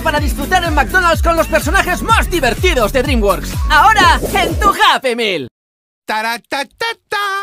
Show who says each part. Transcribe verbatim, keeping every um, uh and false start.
Speaker 1: para disfrutar en McDonald's con los personajes más divertidos de DreamWorks. Ahora, en tu Happy Meal.
Speaker 2: ¡Taratatata!